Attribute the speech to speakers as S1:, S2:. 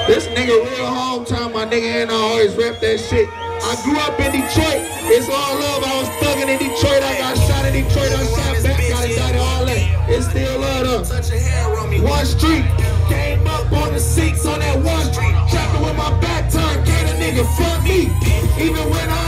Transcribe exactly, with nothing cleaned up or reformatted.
S1: This nigga real hometown, my nigga, and I always rep that shit. I grew up in Detroit. It's all love. I was thugging in Detroit. I got shot in Detroit. I shot back. Got indicted. All that. It's still love though. One street. Came up on the six on that one street. Trapping with my back turned. Can't a nigga front me. Even when I